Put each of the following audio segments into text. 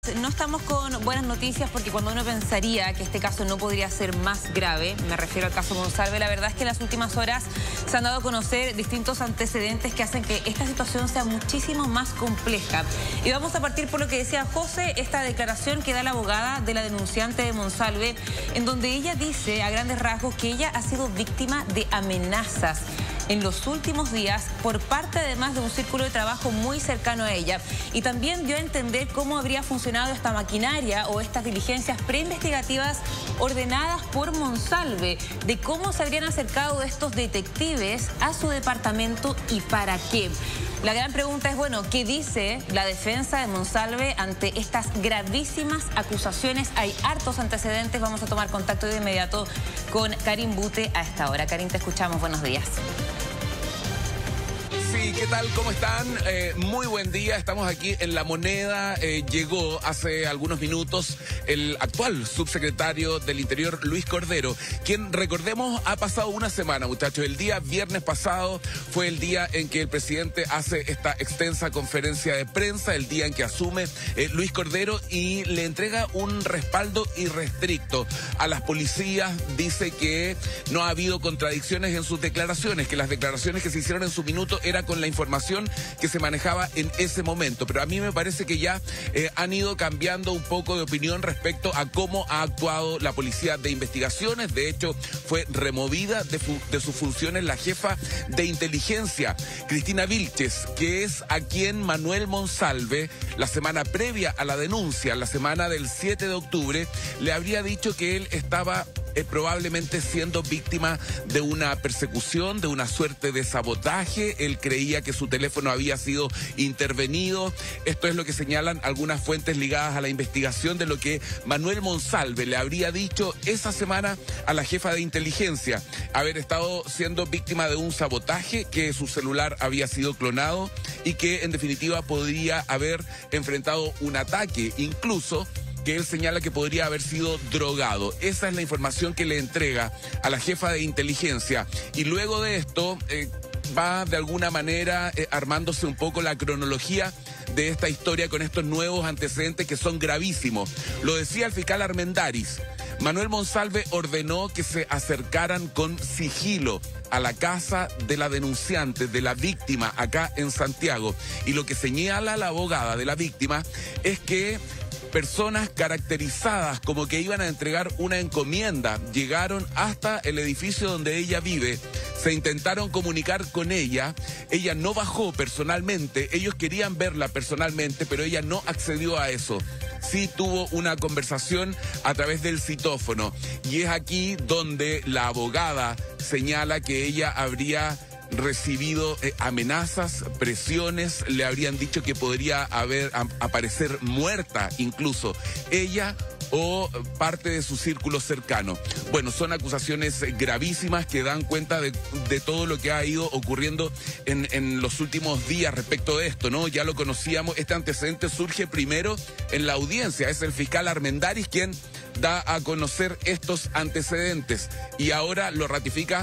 No estamos con buenas noticias porque cuando uno pensaría que este caso no podría ser más grave, me refiero al caso Monsalve, la verdad es que en las últimas horas se han dado a conocer distintos antecedentes que hacen que esta situación sea muchísimo más compleja. Y vamos a partir por lo que decía José, esta declaración que da la abogada de la denunciante de Monsalve, en donde ella dice a grandes rasgos que ella ha sido víctima de amenazas en los últimos días por parte además de un círculo de trabajo muy cercano a ella, y también dio a entender cómo habría funcionado esta maquinaria o estas diligencias preinvestigativas ordenadas por Monsalve, de cómo se habrían acercado estos detectives a su departamento y para qué. La gran pregunta es, bueno, ¿qué dice la defensa de Monsalve ante estas gravísimas acusaciones? Hay hartos antecedentes, vamos a tomar contacto de inmediato con Karin Bute a esta hora. Karin, te escuchamos, buenos días. Sí, ¿qué tal? ¿Cómo están? Muy buen día, estamos aquí en La Moneda. Llegó hace algunos minutos el actual subsecretario del Interior, Luis Cordero, quien, recordemos, ha pasado una semana, muchachos. El día viernes pasado fue el día en que el presidente hace esta extensa conferencia de prensa, el día en que asume Luis Cordero y le entrega un respaldo irrestricto a las policías. Dice que no ha habido contradicciones en sus declaraciones, que las declaraciones que se hicieron en su minuto eran con la información que se manejaba en ese momento. Pero a mí me parece que ya han ido cambiando un poco de opinión respecto a cómo ha actuado la policía de investigaciones. De hecho, fue removida de sus funciones la jefa de inteligencia, Cristina Vilches, que es a quien Manuel Monsalve, la semana previa a la denuncia, la semana del 7 de octubre, le habría dicho que él estaba probablemente siendo víctima de una persecución, de una suerte de sabotaje. Él creía que su teléfono había sido intervenido. Esto es lo que señalan algunas fuentes ligadas a la investigación de lo que Manuel Monsalve le habría dicho esa semana a la jefa de inteligencia: haber estado siendo víctima de un sabotaje, que su celular había sido clonado y que en definitiva podría haber enfrentado un ataque, incluso que él señala que podría haber sido drogado. Esa es la información que le entrega a la jefa de inteligencia. Y luego de esto va de alguna manera armándose un poco la cronología de esta historia con estos nuevos antecedentes que son gravísimos. Lo decía el fiscal Armendáriz. Manuel Monsalve ordenó que se acercaran con sigilo a la casa de la denunciante, de la víctima, acá en Santiago. Y lo que señala la abogada de la víctima es que personas caracterizadas como que iban a entregar una encomienda llegaron hasta el edificio donde ella vive, se intentaron comunicar con ella, ella no bajó personalmente, ellos querían verla personalmente, pero ella no accedió a eso. Sí tuvo una conversación a través del citófono, y es aquí donde la abogada señala que ella habría recibido amenazas, presiones, le habrían dicho que podría aparecer muerta incluso ella o parte de su círculo cercano. Bueno, son acusaciones gravísimas que dan cuenta de todo lo que ha ido ocurriendo en los últimos días respecto de esto, ¿no? Ya lo conocíamos, este antecedente surge primero en la audiencia, es el fiscal Armendáriz quien da a conocer estos antecedentes y ahora lo ratifica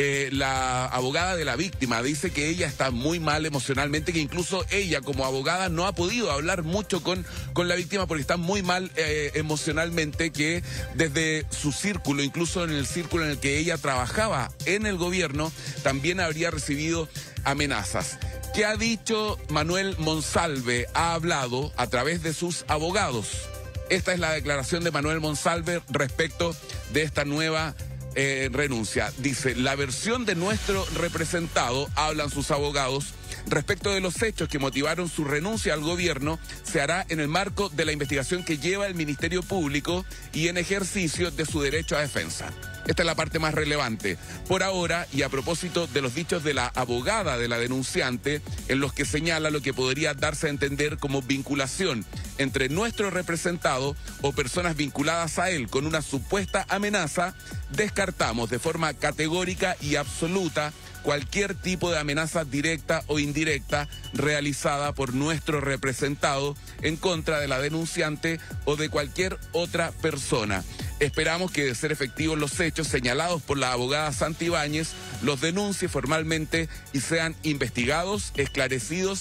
la abogada de la víctima. Dice que ella está muy mal emocionalmente, que incluso ella como abogada no ha podido hablar mucho con la víctima porque está muy mal emocionalmente, que desde su círculo, incluso en el círculo en el que ella trabajaba en el gobierno, también habría recibido amenazas. ¿Qué ha dicho Manuel Monsalve? Ha hablado a través de sus abogados. Esta es la declaración de Manuel Monsalve respecto de esta nueva renuncia. Dice: la versión de nuestro representado, hablan sus abogados, respecto de los hechos que motivaron su renuncia al gobierno, se hará en el marco de la investigación que lleva el Ministerio Público y en ejercicio de su derecho a defensa. Esta es la parte más relevante. Por ahora, y a propósito de los dichos de la abogada de la denunciante, en los que señala lo que podría darse a entender como vinculación entre nuestro representado o personas vinculadas a él con una supuesta amenaza, descartamos de forma categórica y absoluta cualquier tipo de amenaza directa o indirecta realizada por nuestro representado en contra de la denunciante o de cualquier otra persona. Esperamos que, de ser efectivos los hechos señalados por la abogada Santibáñez, los denuncie formalmente y sean investigados, esclarecidos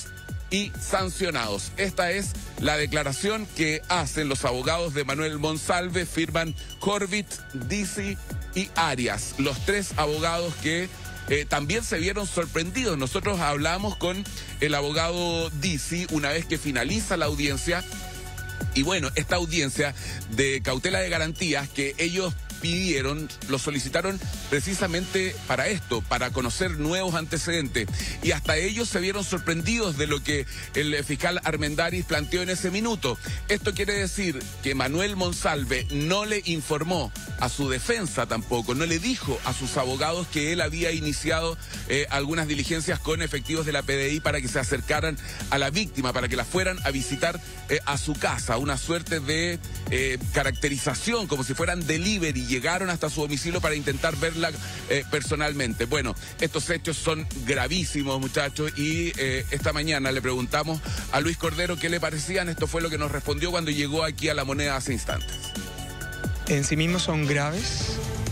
y sancionados. Esta es la declaración que hacen los abogados de Manuel Monsalve, firman Corbett, Dicey y Arias, los tres abogados que también se vieron sorprendidos. Nosotros hablamos con el abogado Dicey una vez que finaliza la audiencia. Y bueno, esta audiencia de cautela de garantías que ellos pidieron, lo solicitaron precisamente para esto, para conocer nuevos antecedentes. Y hasta ellos se vieron sorprendidos de lo que el fiscal Armendáriz planteó en ese minuto. Esto quiere decir que Manuel Monsalve no le informó a su defensa tampoco, no le dijo a sus abogados que él había iniciado algunas diligencias con efectivos de la PDI para que se acercaran a la víctima, para que la fueran a visitar a su casa, una suerte de caracterización, como si fueran delivery. Llegaron hasta su domicilio para intentar verla personalmente. Bueno, estos hechos son gravísimos, muchachos, y esta mañana le preguntamos a Luis Cordero qué le parecían. Esto fue lo que nos respondió cuando llegó aquí a La Moneda hace instantes. En sí mismos son graves.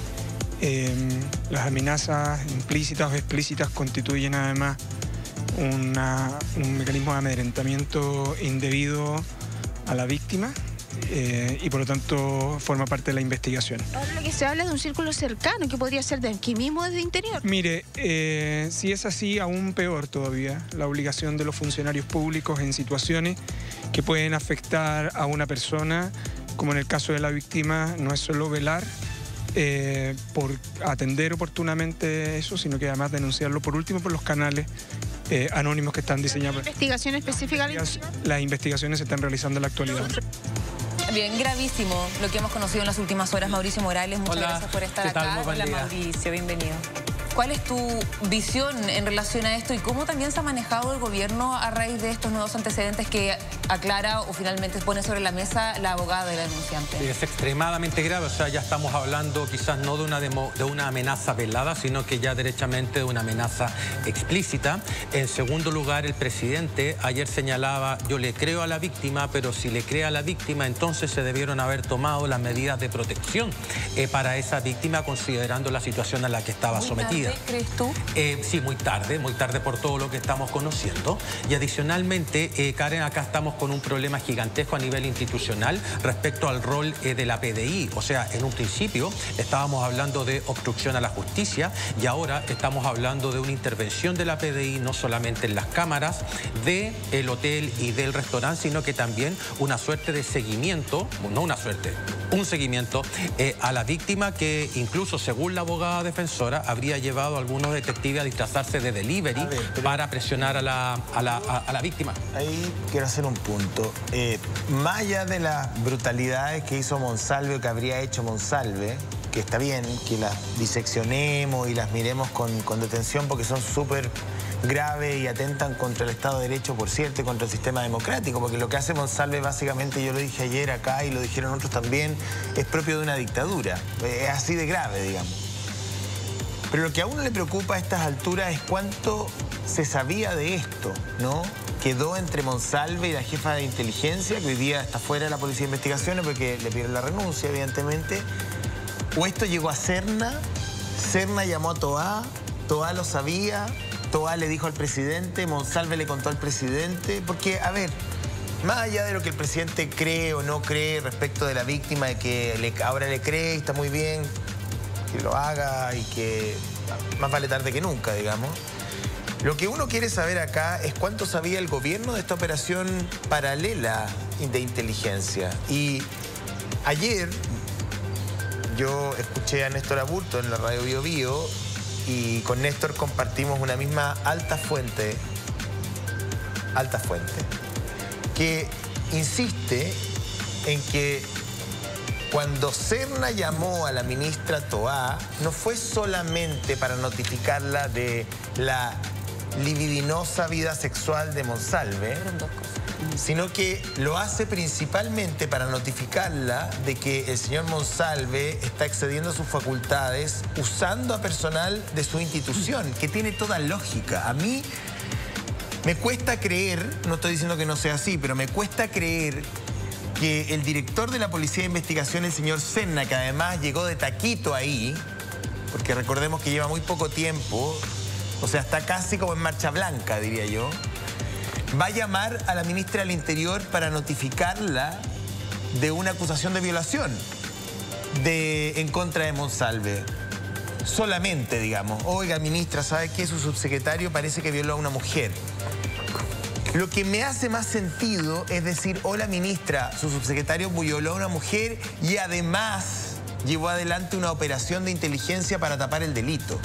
Las amenazas implícitas o explícitas constituyen además un mecanismo de amedrentamiento indebido a la víctima. Y por lo tanto forma parte de la investigación. Ahora lo que se habla de un círculo cercano, que podría ser de aquí mismo, desde interior. Mire, si es así, aún peor todavía, la obligación de los funcionarios públicos en situaciones que pueden afectar a una persona, como en el caso de la víctima, no es solo velar por atender oportunamente eso, sino que además denunciarlo por último por los canales anónimos que están diseñados. ¿Investigación específica? Las investigaciones se están realizando en la actualidad. Bien, gravísimo lo que hemos conocido en las últimas horas. Mauricio Morales, muchas gracias por estar acá. Hola, Mauricio, bienvenido. ¿Cuál es tu visión en relación a esto y cómo también se ha manejado el gobierno a raíz de estos nuevos antecedentes que aclara o finalmente pone sobre la mesa la abogada de la denunciante? Sí, es extremadamente grave, o sea, ya estamos hablando quizás no de una amenaza velada, sino que ya derechamente de una amenaza explícita. En segundo lugar, el presidente ayer señalaba, yo le creo a la víctima, pero si le cree a la víctima, entonces se debieron haber tomado las medidas de protección para esa víctima, considerando la situación a la que estaba sometida. ¿Crees tú? Sí, muy tarde por todo lo que estamos conociendo. Y adicionalmente, Karen, acá estamos con un problema gigantesco a nivel institucional respecto al rol de la PDI. O sea, en un principio estábamos hablando de obstrucción a la justicia y ahora estamos hablando de una intervención de la PDI no solamente en las cámaras del hotel y del restaurante, sino que también una suerte de seguimiento, no una suerte, un seguimiento a la víctima que incluso según la abogada defensora habría llevado a algunos detectives a disfrazarse de delivery para presionar a la víctima. Ahí quiero hacer un punto. Más allá de las brutalidades que hizo Monsalve o que habría hecho Monsalve, que está bien que las diseccionemos y las miremos con detención porque son súper graves y atentan contra el Estado de Derecho, por cierto, y contra el sistema democrático, porque lo que hace Monsalve básicamente, yo lo dije ayer acá y lo dijeron otros también, es propio de una dictadura. Es así de grave, digamos. Pero lo que a uno le preocupa a estas alturas es cuánto se sabía de esto, ¿no? Quedó entre Monsalve y la jefa de inteligencia, que hoy día está fuera de la Policía de Investigaciones porque le pidieron la renuncia, evidentemente. O esto llegó a Serna, Serna llamó a Toá, Toá lo sabía, Toá le dijo al presidente, Monsalve le contó al presidente, porque, a ver, más allá de lo que el presidente cree o no cree respecto de la víctima, de que ahora le cree y está muy bien que lo haga y que más vale tarde que nunca, digamos. Lo que uno quiere saber acá es cuánto sabía el gobierno de esta operación paralela de inteligencia. Y ayer yo escuché a Néstor Aburto en la radio Bio Bio y con Néstor compartimos una misma alta fuente, que insiste en que cuando Serna llamó a la ministra Toá, no fue solamente para notificarla de la libidinosa vida sexual de Monsalve, sino que lo hace principalmente para notificarla de que el señor Monsalve está excediendo sus facultades usando a personal de su institución, que tiene toda lógica. A mí me cuesta creer, no estoy diciendo que no sea así, pero me cuesta creer que el director de la Policía de Investigación, el señor Serna, que además llegó de taquito ahí, porque recordemos que lleva muy poco tiempo, o sea, está casi como en marcha blanca, diría yo, va a llamar a la ministra del Interior para notificarla de una acusación de violación en contra de Monsalve. Solamente, digamos, oiga, ministra, ¿sabe qué? Su subsecretario parece que violó a una mujer. Lo que me hace más sentido es decir, hola, ministra, su subsecretario violó a una mujer y además llevó adelante una operación de inteligencia para tapar el delito.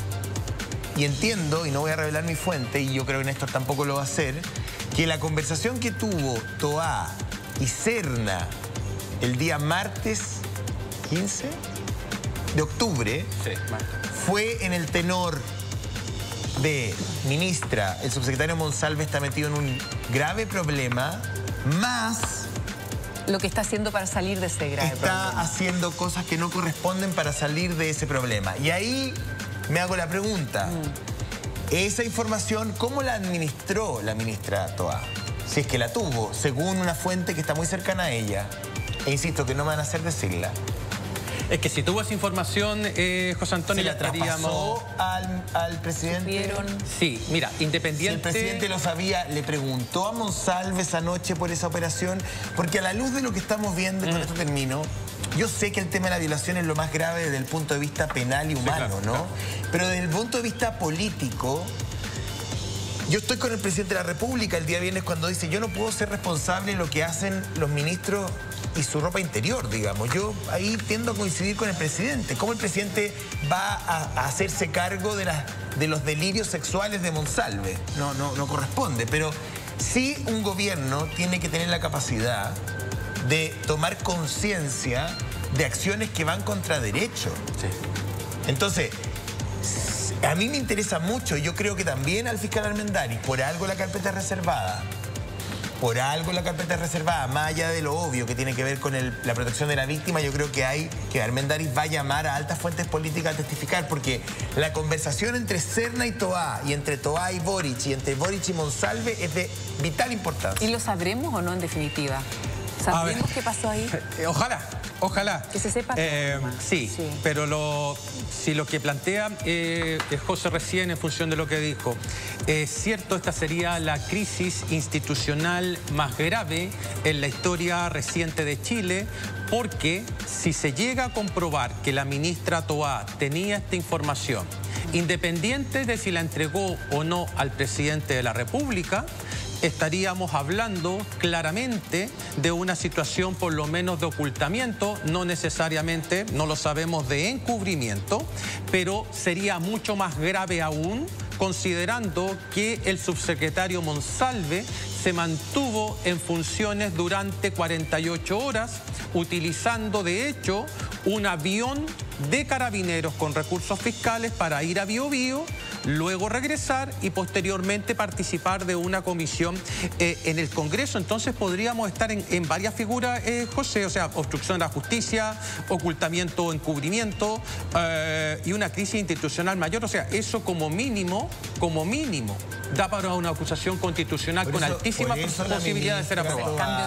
Y entiendo, y no voy a revelar mi fuente, y yo creo que Néstor tampoco lo va a hacer, que la conversación que tuvo Toá y Serna el día martes 15 de octubre fue en el tenor de, ministra, el subsecretario Monsalve está metido en un grave problema, más lo que está haciendo para salir de ese grave problema. Está haciendo cosas que no corresponden para salir de ese problema. Y ahí me hago la pregunta, esa información, ¿cómo la administró la ministra Toá? Si es que la tuvo, según una fuente que está muy cercana a ella. E insisto, que no me van a hacer decirla. Es que si tuvo esa información, José Antonio, ¿Se la traspasó al presidente? Sí, mira, independiente... Si el presidente lo sabía, ¿le preguntó a Monsalve esa noche por esa operación? Porque a la luz de lo que estamos viendo, y con esto termino, yo sé que el tema de la violación es lo más grave desde el punto de vista penal y humano, sí, claro, ¿no? Claro. Pero desde el punto de vista político, yo estoy con el presidente de la República el día viernes cuando dice, yo no puedo ser responsable de lo que hacen los ministros y su ropa interior, digamos. Yo ahí tiendo a coincidir con el presidente. ¿Cómo el presidente va a hacerse cargo de los delirios sexuales de Monsalve? No corresponde. Pero sí un gobierno tiene que tener la capacidad de tomar conciencia de acciones que van contra derecho. Sí. Entonces, a mí me interesa mucho, yo creo que también al fiscal Armendáriz, por algo la carpeta es reservada. Por algo la carpeta es reservada, más allá de lo obvio que tiene que ver con la protección de la víctima, yo creo que Armendáriz va a llamar a altas fuentes políticas a testificar, porque la conversación entre Serna y Toá, y entre Toá y Boric, y entre Boric y Monsalve es de vital importancia. ¿Y lo sabremos o no en definitiva? ¿Sabemos qué pasó ahí? Ojalá. Que se sepa. Sí, pero si lo que plantea José recién en función de lo que dijo, es cierto, esta sería la crisis institucional más grave en la historia reciente de Chile, porque si se llega a comprobar que la ministra Toá tenía esta información, independiente de si la entregó o no al presidente de la República, estaríamos hablando claramente de una situación por lo menos de ocultamiento, no necesariamente, no lo sabemos, de encubrimiento, pero sería mucho más grave aún considerando que el subsecretario Monsalve se mantuvo en funciones durante 48 horas, utilizando de hecho un avión de carabineros con recursos fiscales para ir a Bío Bío, luego regresar y posteriormente participar de una comisión en el Congreso. Entonces podríamos estar en varias figuras, José, o sea, obstrucción de la justicia, ocultamiento o encubrimiento y una crisis institucional mayor. O sea, eso como mínimo, da para una acusación constitucional con altísima posibilidad de ser aprobada.